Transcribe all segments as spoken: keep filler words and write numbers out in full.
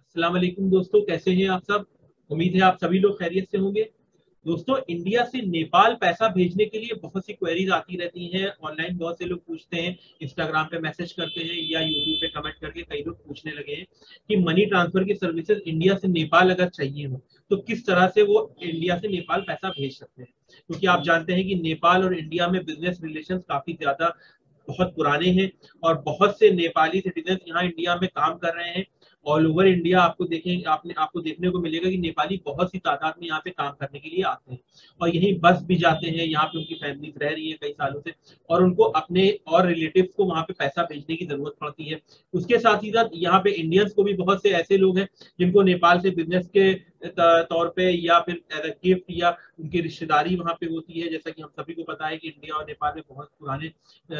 अस्सलाम वालेकुम दोस्तों, कैसे हैं आप सब। उम्मीद है आप सभी लोग खैरियत से होंगे। दोस्तों, इंडिया से नेपाल पैसा भेजने के लिए बहुत सी क्वेरीज आती रहती हैं ऑनलाइन। बहुत से लोग पूछते हैं, इंस्टाग्राम पे मैसेज करते हैं या यूट्यूब पे कमेंट करके कई लोग पूछने लगे हैं कि मनी ट्रांसफर की सर्विसेज इंडिया से नेपाल अगर चाहिए हो तो किस तरह से वो इंडिया से नेपाल पैसा भेज सकते हैं। क्योंकि आप जानते हैं कि नेपाल और इंडिया में बिजनेस रिलेशन काफी ज्यादा बहुत पुराने हैं और बहुत से नेपाली सिटीजन यहाँ इंडिया में काम कर रहे हैं। ऑल ओवर इंडिया आपको देखें आपने आपको देखने को मिलेगा कि नेपाली बहुत सी तादाद में यहाँ पे काम करने के लिए आते हैं और यहीं बस भी जाते हैं। यहाँ पे उनकी फैमिलीज रह रही है कई सालों से और उनको अपने और रिलेटिव्स को वहाँ पे पैसा भेजने की जरूरत पड़ती है। उसके साथ ही साथ यहाँ पे इंडियंस को भी बहुत से ऐसे लोग हैं जिनको नेपाल से बिजनेस के तौर पे या फिर एज अ गिफ्ट या उनकी रिश्तेदारी वहाँ पे होती है। जैसा कि हम सभी को पता है कि इंडिया और नेपाल में बहुत पुराने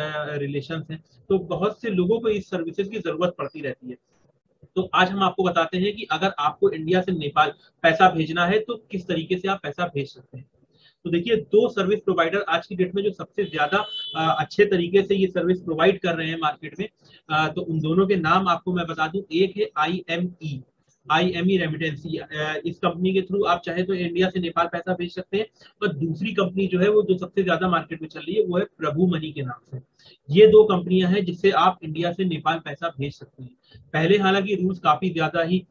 रिलेशन हैं, तो बहुत से लोगों को इस सर्विसेज की जरूरत पड़ती रहती है। तो आज हम आपको बताते हैं कि अगर आपको इंडिया से नेपाल पैसा भेजना है तो किस तरीके से आप पैसा भेज सकते हैं। तो देखिए, दो सर्विस प्रोवाइडर आज की डेट में जो सबसे ज्यादा अच्छे तरीके से ये सर्विस प्रोवाइड कर रहे हैं मार्केट में, आ, तो उन दोनों के नाम आपको मैं बता दूं। एक है आई एम ई आई एम ई रेमिटेंसी। इस कंपनी के थ्रू आप चाहे तो इंडिया से नेपाल पैसा भेज सकते हैं। और दूसरी कंपनी जो है वो जो सबसे ज्यादा मार्केट में चल रही है वो है प्रभु मनी के नाम से। ये दो कंपनियां हैं जिससे आप इंडिया से नेपाल पैसा भेज सकते हैं। पहले हालांकि रूल्स काफी ज्यादा ही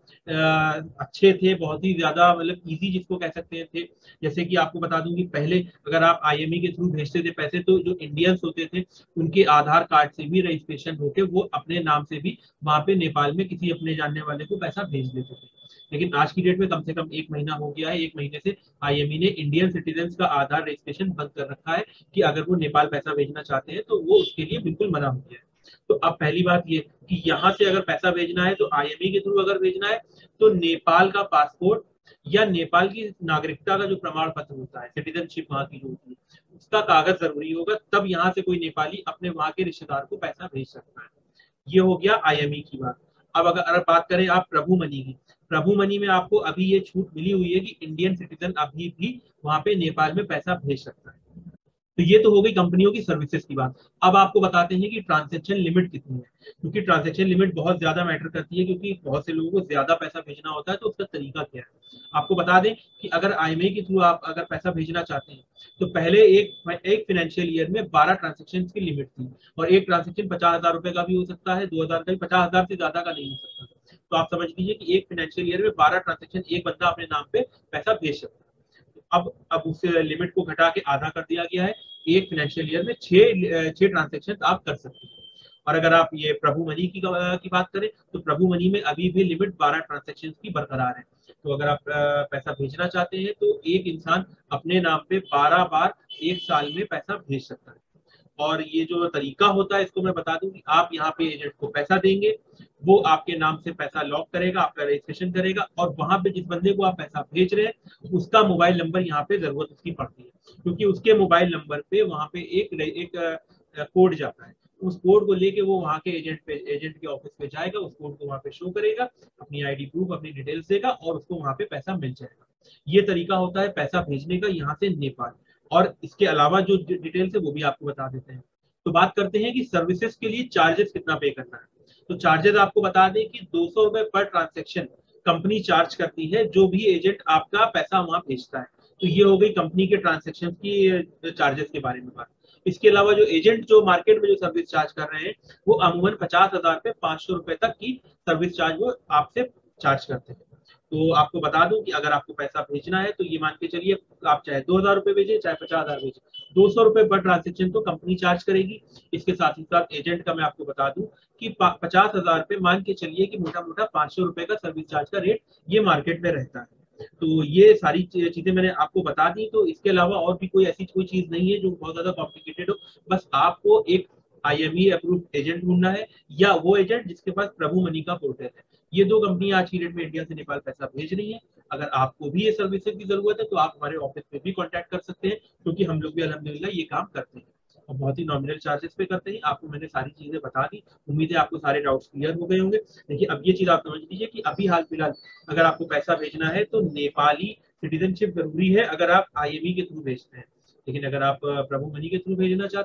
अच्छे थे, बहुत ही ज्यादा मतलब इजी जिसको कह सकते हैं थे। जैसे कि आपको बता दूं कि पहले अगर आप आई एम ई के थ्रू भेजते थे पैसे तो जो इंडियंस होते थे उनके आधार कार्ड से भी रजिस्ट्रेशन होकर वो अपने नाम से भी वहां पे नेपाल में किसी अपने जानने वाले को पैसा भेज देते थे। लेकिन आज की डेट में कम से कम एक महीना हो गया है, एक महीने से आई एम ई ने इंडियन सिटीजन का आधार रजिस्ट्रेशन बंद कर रखा है कि अगर वो नेपाल पैसा भेजना चाहते हैं तो वो उसके लिए बिल्कुल मना हो गया है। तो अब पहली बात ये कि यहाँ से अगर पैसा भेजना है तो आई एम ई के थ्रू अगर भेजना है तो नेपाल का पासपोर्ट या नेपाल की नागरिकता का जो प्रमाण पत्र होता है, सिटीजनशिप वहां की जो होती है, उसका कागज जरूरी होगा। तब यहाँ से कोई नेपाली अपने वहां के रिश्तेदार को पैसा भेज सकता है। ये हो गया आई एम ई की बात। अब अगर, अगर बात करें आप प्रभु मनी की, प्रभु मनी में आपको अभी ये छूट मिली हुई है कि इंडियन सिटीजन अभी भी वहां पे नेपाल में पैसा भेज सकता है। तो ये तो हो गई कंपनियों की सर्विसेज की बात। अब आपको बताते हैं कि ट्रांजैक्शन लिमिट कितनी है, क्योंकि ट्रांजैक्शन लिमिट बहुत ज्यादा मैटर करती है, क्योंकि बहुत से लोगों को ज्यादा पैसा भेजना होता है। तो उसका तरीका क्या है आपको बता दें कि अगर आई एम ई के थ्रू आप अगर पैसा भेजना चाहते हैं तो पहले एक एक फाइनेंशियल ईयर में बारह ट्रांजेक्शन की लिमिट थी और एक ट्रांजेक्शन पचास हजार रुपए का भी हो सकता है, दो हजार का भी, पचास हजार से ज्यादा का नहीं हो सकता। तो आप समझ लीजिए कि एक फाइनेंशियल ईयर में बारह ट्रांजेक्शन एक बंदा अपने नाम पे पैसा भेज सकता है। अब अब उस लिमिट को घटा के आधा कर दिया गया है। एक फाइनेंशियल ईयर में छह छह ट्रांजेक्शन आप कर सकते हैं। और अगर आप ये प्रभु मनी की की बात करें तो प्रभु मनी में अभी भी लिमिट बारह ट्रांजेक्शन की बरकरार है। तो अगर आप पैसा भेजना चाहते हैं तो एक इंसान अपने नाम पे बारह बार एक साल में पैसा भेज सकता है। और ये जो तरीका होता है इसको मैं बता दूं कि आप यहाँ पे एजेंट को पैसा देंगे, वो आपके नाम से पैसा लॉक करेगा, आपका रजिस्ट्रेशन करेगा और वहां पे जिस बंदे को आप पैसा भेज रहे हैं उसका मोबाइल नंबर यहाँ पे जरूरत उसकी पड़ती है, क्योंकि उसके मोबाइल नंबर पे वहां पे एक एक कोड जाता है। उस कोड को लेके वो वहां के एजेंट पे एजेंट के ऑफिस पे जाएगा, उस कोड को वहां पे शो करेगा, अपनी आईडी प्रूफ अपनी डिटेल्स देगा और उसको वहां पे पैसा मिल जाएगा। ये तरीका होता है पैसा भेजने का यहाँ से नेपाल। और इसके अलावा जो डिटेल्स है वो भी आपको बता देते हैं। तो बात करते हैं कि सर्विसेज के लिए चार्जेस कितना पे करना है। तो चार्जेस आपको बता दें कि दो सौ रुपए पर ट्रांजेक्शन कंपनी चार्ज करती है जो भी एजेंट आपका पैसा वहां भेजता है। तो ये हो गई कंपनी के ट्रांजेक्शन की चार्जेस के बारे में बात। इसके अलावा जो एजेंट जो मार्केट में जो सर्विस चार्ज कर रहे हैं वो अमूमन पचास हजार पे पांच सौ रुपए तक की सर्विस चार्ज वो आपसे चार्ज करते हैं। तो आपको बता दूं कि अगर आपको पैसा भेजना है तो ये मान के चलिए आप चाहे दो हजार रुपए भेजें चाहे पचास हजार भेजें, दो सौ रुपए पर ट्रांजेक्शन तो कंपनी चार्ज करेगी। इसके साथ ही साथ एजेंट का मैं आपको बता दूं कि पचास हजार पे मान के चलिए कि मोटा मोटा पांच सौ रुपए का सर्विस चार्ज का रेट ये मार्केट में रहता है। तो ये सारी चीजें मैंने आपको बता दी। तो इसके अलावा और भी कोई ऐसी कोई चीज नहीं है जो बहुत ज्यादा कॉम्प्लिकेटेड हो। बस आपको एक I M E approved agent ढूंढना है या वो एजेंट जिसके पास प्रभु मनी का पोर्टल है। ये दो कंपनी आज की डेट में इंडिया से नेपाल पैसा भेज रही है। अगर आपको भी ये सर्विसेज की जरूरत है तो आप हमारे ऑफिस में भी कांटेक्ट कर सकते हैं, क्योंकि हम लोग भी अल्हम्दुलिल्लाह ये काम करते हैं और बहुत ही नॉमिनल चार्जेस पे करते हैं। आपको मैंने सारी चीजें बता दी, उम्मीद है आपको सारे डाउट्स क्लियर हो गए होंगे। देखिए, अब ये चीज आप समझ लीजिए कि अभी हाल फिलहाल अगर आपको पैसा भेजना है तो नेपाली सिटीजनशिप जरूरी है अगर आप आई एम ई के थ्रू भेजते हैं। लेकिन अगर आप प्रभु मनी के थ्रू भेजना चाहते हैं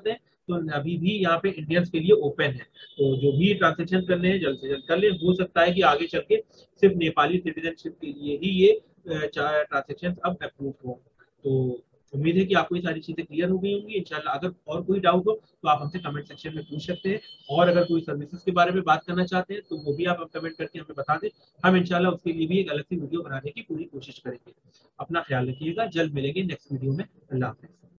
तो अभी भी यहाँ पे इंडियंस के लिए ओपन है। तो जो भी ट्रांजेक्शन करने हैं जल्द से जल्द कर ले। हो सकता है कि आगे चल के सिर्फ नेपाली सिटीजनशिप के लिए ही ये ट्रांजेक्शन अब अप्रूव हो। तो उम्मीद है कि आपको ये सारी चीजें क्लियर हो गई होंगी इंशाल्लाह। अगर और कोई डाउट हो तो आप हमसे कमेंट सेक्शन में पूछ सकते हैं, और अगर कोई सर्विसेज के बारे में बात करना चाहते हैं तो वो भी आप कमेंट करके हमें बता दें। हम इंशाल्लाह उसके लिए भी एक अलग सी वीडियो बनाने की पूरी कोशिश करेंगे। अपना ख्याल रखिएगा, जल्द मिलेंगे नेक्स्ट वीडियो में। अल्लाह हाफिज।